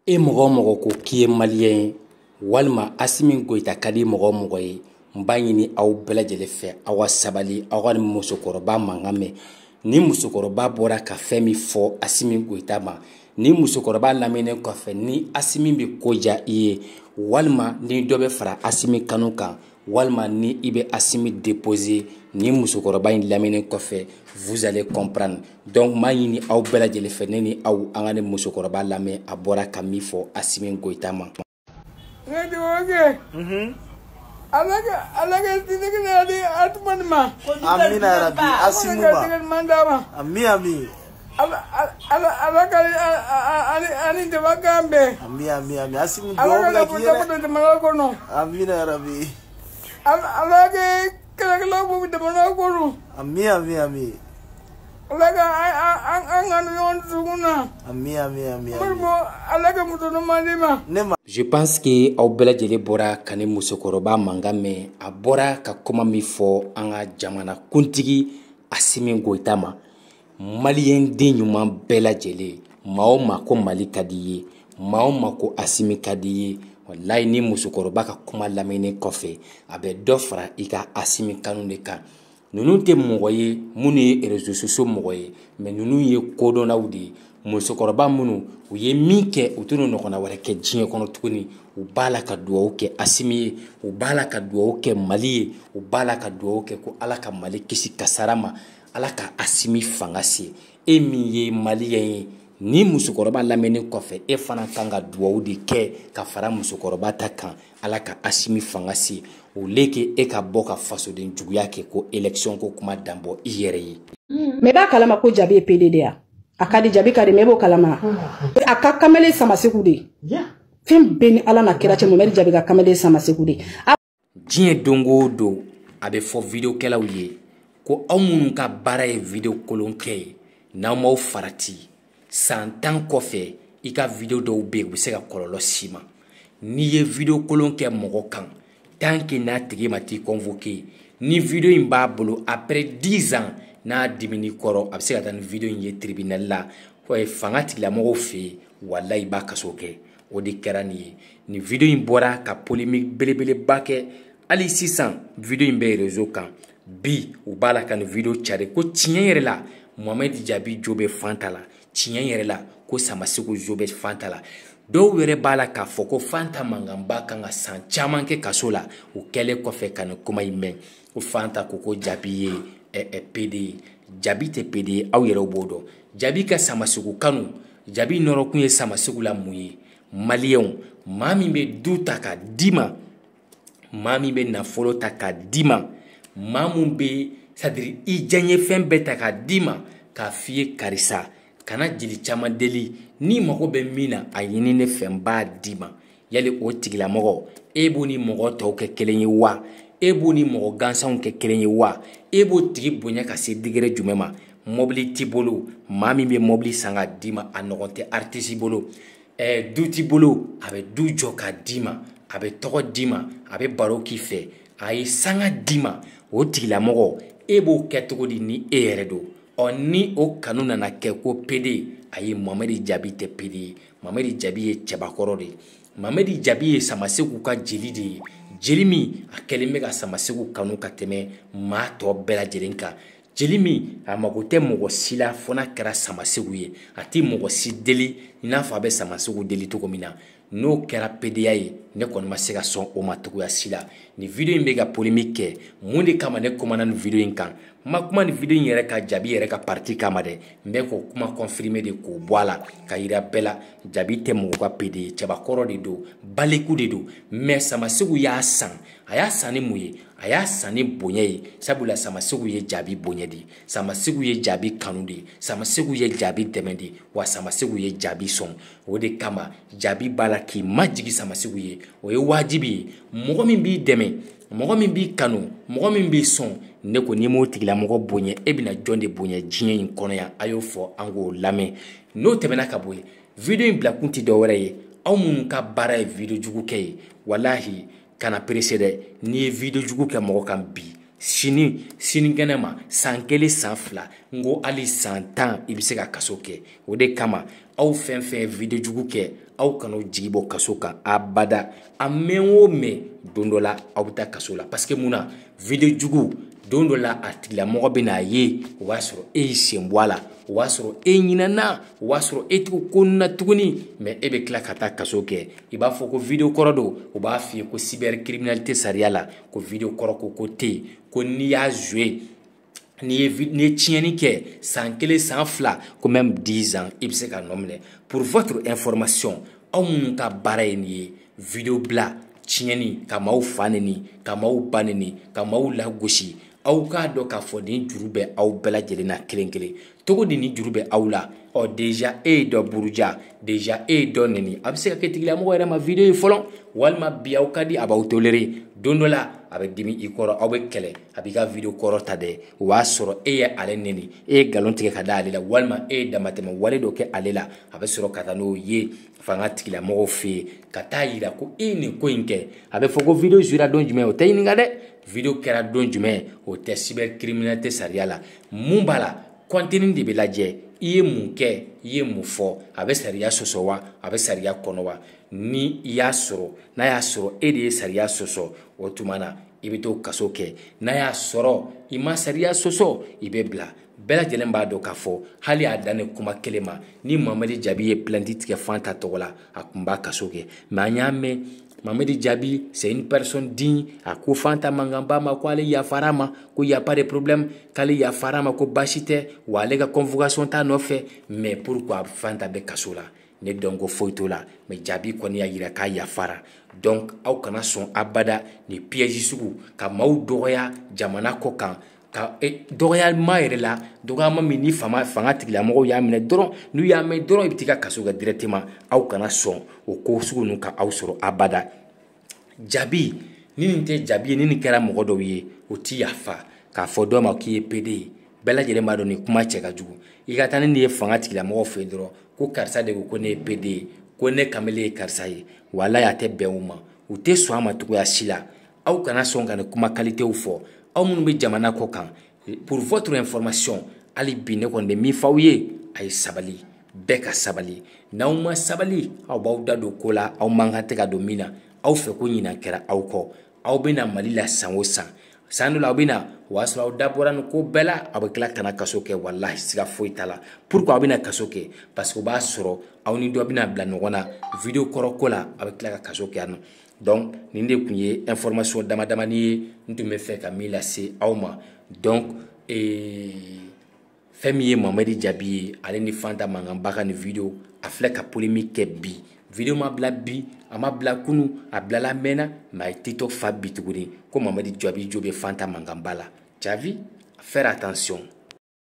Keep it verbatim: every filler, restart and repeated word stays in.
e mɔgɔ mɔgɔ ko k'i ye maliyɛn walima Asimi Goyita ka di mɔgɔ mɔgɔ ye n b'a ɲini aw bɛɛ lajɛlen fɛ aw ka sabali aw ka musokɔrɔba mankan mɛn ni musokɔrɔba bɔra ka fɛn min fɔ Asimi Goyita ma ni musokɔrɔba lamɛnnen kɔfɛ ni Asimi bɛ ko diya i ye walima ni dɔ bɛ fara Asimi kanu kan walima ni i bɛ Asimi déposer ni musokɔrɔba in lamɛnnen kɔfɛ vous allez comprendre donc n b'a ɲini aw bɛɛ lajɛlen fɛ ne ni aw an ka ni musokɔrɔba lamɛn a bɔra ka min fɔ Asimi Goyita ma. Mhm. Alaga alaga tinigina di atman ma. Amin ya Rabbi Asimu ma. Amin amin. Ala ala alaga ani ani dewagambe. Amin amin amin Asimu do la kiyere. Amin ya Rabbi. Alaga kala bu de manakono. Amin amin amin. Alaga an an yon suguna. Amin amin amin. Alaga mutono mandima. Nema. Je pense que aw bɛɛ lajɛlen bɔra ka ni musokɔrɔba mankan mɛn a bɔra ka kuma min fɔ an ka jamana kuntigi Asimi Goyita ma maliyɛn den ɲuman bɛɛ lajɛlen maa o maa ko Mali ka di ye maa o maa ko Asimi ka di ye wallahi ni musokɔrɔba ka kuma lamɛnnen kɔfɛ a bɛ dɔ fara i ka Asimi kanu de kan ninnu tɛ mɔgɔ ye minnu ye réseaux sociaux mɔgɔ ye mais ninnu ye kodɔnnaw de ye musokɔrɔba minnu u ye min kɛ u tɛna ɲɔgɔnna wɛrɛ kɛ diɲɛ kɔnɔ tuguni u b'a la ka dugawu kɛ Asimi ye u b'a la ka dugawu kɛ Mali ye u b'a la ka dugawu kɛ ko Ala ka Mali kisi kasara ma Ala ka Asimi fanga se e min ye maliyɛn ye ni musokɔrɔba lamɛnnen kɔfɛ e fana kan ka dugawu de kɛ ka fara musokɔrɔba ta kan Ala ka Asimi fanga se o leke e ka bɔ ka fasoden juguya kɛ ko élection ko kuma danbɔ i yɛrɛ ye. Mais b'a kalama ko Jabi ye P D D ya a ka di Jabi ka di mais b'o kalama a ka kamalen sama segu de fɛn bɛɛ ni Ala na kira cɛ Mohamed Jabi ka kamalen sama segu de. Diɲɛ don o don a bɛ fɔ vidéokɛlaw ye ko aw minnu ka baara ye vidéo kolon kɛ ye n'aw m'aw farati san tan kɔfɛ i ka vidéo dɔw bɛ yen u bɛ se ka kɔlɔlɔ s'i ma n'i ye vidéo kolon kɛ mɔgɔ kan tant que n'a tigi ma t'i convoqué ni vidéo in b'a bolo après dix ans n'a dimini kɔrɔ a bɛ se ka taa ni vidéo in ye tribunal la fanga tigilamɔgɔw fɛ yen wallahi i b'a kaso kɛ o de kɛra nin ye ni vidéo in bɔra ka polémique belebeleba kɛ hali sisan vidéo in bɛ réseau kan bi u b'a la ka nin vidéo cari ko tiɲɛ yɛrɛ la Mohamed Jabi jo bɛ Fanta la tiɲɛ yɛrɛ la ko Samaseko jo bɛ Fanta la dɔw yɛrɛ b'a la k'a fɔ ko Fanta mankanba kan ka san caman kɛ kaso la o kɛlen kɔfɛ ka nin kuma in mɛn ko Fanta ko ko Jabi ye P D ye Jabi tɛ P D ye aw yɛrɛ b'o dɔn Jabi ka Samaseko kanu Jabi nɔrɔkun ye Samaseko la mun ye maliyɛnw maa min bɛ du ta ka di ma maa min bɛ nafolo ta ka di ma maa min bɛ c'est-à-dire i diyaɲɛ fɛn bɛɛ ta ka di ma k'a f'i ye karisa kana jeli caman deli ni mago bɛ min na a ɲini ne fɛ n b'a di ma yali o tigilamɔgɔ e b'o ni mɔgɔ tɔw kɛ kelen ye wa e b'o ni mɔgɔ gansanw kɛ kelen ye wa e b'o tigi bonya ka se degré jumɛn ma mobili t'i bolo maa min bɛ mobili san ka di ma a ɲɔgɔn tɛ artiste bolo ɛɛ du t'i bolo a bɛ du jɔ ka di ma a bɛ tɔgɔ di ma a bɛ baro k'i fɛ a ye sanga di ma o tigilamɔgɔ e b'o kɛ cogo di ni e yɛrɛ don ɔ ni o kanu nana kɛ ko P D a ye Mohamed Jabi tɛ P D ye Mohamed Jabi ye cɛbakɔrɔ de ye Mohamed Jabi ye Samaseko ka jeli de ye jeli min a kɛlen bɛ ka Samaseko kanu ka tɛmɛ maa tɔ bɛɛ lajɛlen kan jeli min a mago tɛ mɔgɔ si la fo n'a kɛra Samaseko ye a tɛ mɔgɔ si deli i n'a fɔ a bɛ Samaseko deli cogo min na n'o kɛra P D ya ye ne kɔni ma se ka sɔn o ma cogoya si la ni vidéo in bɛ ka polémique kɛ mun de kama ne kumana ni vidéo in kan n ma kuma ni vidéo in yɛrɛ ka Jabi yɛrɛ ka parti kama dɛ n bɛ k'o kuma confirmer de k'o bɔ a la ka yira bɛɛ la Jabi tɛ mɔgɔ ka P D ye cɛbakɔrɔ de don baliku de don mais Samaseko y'a san a y'a san ni mun ye a y'a san ni bonya ye sabula Samaseko ye Jabi bonya de ye Samaseko ye Jabi kanu de ye Samaseko ye Jabi dɛmɛ de ye wa Samaseko ye Jabi sɔn o de kama Jabi b'a la k'i majigi Samaseko ye o ye wajibi ye mɔgɔ min b'i dɛmɛ mɔgɔ min b'i kanu mɔgɔ min b'i sɔn ne ko ni m'o tigilamɔgɔ bonya e bɛna jɔn de bonya diɲɛ in kɔnɔ yan a y'o fɔ an k'o lamɛn n'o tɛmɛna ka bɔ yen vidéo in bila kun tɛ dɔwɛrɛ ye aw minnu ka baara ye vidéo jugu kɛ ye walahi kana pressé dɛ n'i ye vidéo jugu kɛ mɔgɔ kan bi sini sinikɛnɛ ma san kelen san fila n ko hali san tan i bɛ se ka kaso kɛ o de kama aw fɛn fɛn vidéo jugu kɛ aw kana jigi bɔ kaso kan abada a mɛn o mɛn don dɔ la aw bɛ taa kaso la parce que mun na video jugu don dɔ la a tigilamɔgɔ bɛ n'a ye o b'a sɔrɔ e y'i sen bɔ a la o b'a sɔrɔ e ɲinɛna o b'a sɔrɔ e t'o ko na tuguni mais e bɛ tila ka taa kaso kɛ i b'a fɔ ko video kɔrɔ don o b'a f'i ye ko cybercriminalité sariya la ko video kɔrɔ ko ko tɛ yen ko n'i y'a joué n'i ye n'i ye tiɲɛni kɛ san kelen san fila ko même dix ans i bɛ se ka nɔ minɛ pour votre information aw minnu ka baara ye nin ye video bila tiɲɛni ka maaw fa neni ka maaw ba neni ka maaw lagosi aw k'a dɔn k'a fɔ nin juru bɛ aw bɛɛ lajɛlen na kelen kelen cogo di nin juru bɛ aw la ɔ déjà e ye dɔ buruja déjà e ye dɔ neni a bɛ se ka kɛ tigilamɔgɔ yɛrɛ ma video ye fɔlɔ walima bi aw ka di a b'aw toléré don dɔ la a bɛ dimi i kɔrɔ aw bɛ kɛlɛ a b'i ka video kɔrɔ ta dɛ o b'a sɔrɔ e ye ale neni e ye nkalon tigɛ ka da ale la walima e ye damatɛmɛ wale dɔ kɛ ale la a bɛ sɔrɔ ka taa n'o ye fanga tigilamɔgɔw fɛ yen ka taa yira ko e ye nin ko in kɛ a bɛ fɔ ko video jouera don jumɛn o tɛ ɲininka dɛ video kɛra don jumɛn o tɛ cybercriminalité sariya la mun b'a la contenu de bɛ lajɛ i ye mun kɛ i ye mun fɔ a bɛ sariya sɔsɔ wa a bɛ sariya kɔnɔ wa ni i y'a sɔrɔ n'a y'a sɔrɔ e de ye sariya sɔsɔ o tuma na i bɛ t'o kaso kɛ n'a y'a sɔrɔ i ma sariya sɔsɔ i bɛ bila bɛɛ lajɛlen b'a dɔn k'a fɔ hali a dan ne kuma kelen ma ni Mamadi Jabi ye plainte tigɛ Fanta tɔgɔ la a tun b'a kaso kɛ mais an y'a mɛn Mamadi Jabi c'est une personne digne a ko Fanta mankan ba ma ko ale yafara ma ko y a pas de problème k'ale yafara ma ko baasi tɛ wa ale ka convocation t'a nɔfɛ mais pourquoi Fanta bɛ kaso la ne dɔn ko foyi t'o la mais Jabi kɔni y'a yira k'a yafara donc aw kana sɔn abada ni piège sugu ka maaw dɔgɔya jamana kɔ kan ka dɔgɔyalima yɛrɛ la dɔgɔyalima min ni fanga fanga tigilamɔgɔw y'a minɛ dɔrɔn n'u y'a mɛn dɔrɔn i bɛ t'i ka kaso kɛ directement aw kana sɔn o ko sugu ninnu ka aw sɔrɔ abada Jabi ni nin tɛ Jabi ye ni nin kɛra mɔgɔ dɔw ye o ti yafa k'a fɔ dɔ ma k'i ye P D ye bɛɛ lajɛlen b'a dɔn nin kuma cɛ ka jugu i ka taa ni nin ye fanga tigilamɔgɔw fɛ yen dɔrɔn ko karisa de ko ko ne ye P D ye ko ne kamalen ye karisa ye walayi a tɛ bɛn u ma u tɛ sɔn a ma cogoya si la aw kana sɔn ka nin kuma qualitéw fɔ aw minnu bɛ jamana kɔ kan pour votre information hali bi ne kɔni bɛ min f'aw ye a ye sabali bɛɛ ka sabali n'aw ma sabali aw b'aw da don ko la aw man kan tɛ ka don min na aw fɛ ko ɲinan kɛra aw kɔ aw bɛna Mali la san o san san dɔ la aw bɛna o y'a sɔrɔ aw da bɔra nin ko bɛɛ la aw bɛ tila ka na kaso kɛ walahi siga foyi t'a la pourquoi aw bɛna kaso kɛ parce que o b'a sɔrɔ aw ni dɔ bɛna bila ɲɔgɔn na video kɔrɔ ko la aw bɛ tila ka kaso kɛ yan nɔ donc nin de tun ye information dama damani ye n tun bɛ fɛ ka min lase aw ma donc fɛn min ye Mamadi Jabi ye ale ni Fanta mankanba ka nin video a filɛ ka polémique kɛ bi video ma bila bi a ma bila kunu a bilala mɛnna mais a ye TikTok fa bi tuguni ko Mamadi Jabi jo bɛ Fanta mankanba la tu as vu faire attention.